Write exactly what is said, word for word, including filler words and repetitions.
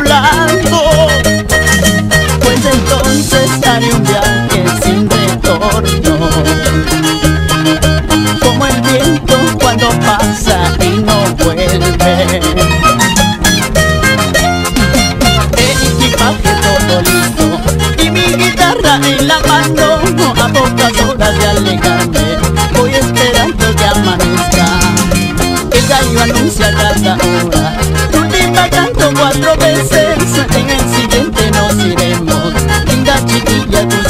hablando, pues entonces haré un viaje sin retorno, como el viento cuando pasa y no vuelve. Equipaje todo listo y mi guitarra en la mano, a pocas horas de alejarme voy esperando que amanezca. El gallo anuncia cada hora, última canto cuatro veces, en el siguiente nos iremos. Linda chiquilla, tú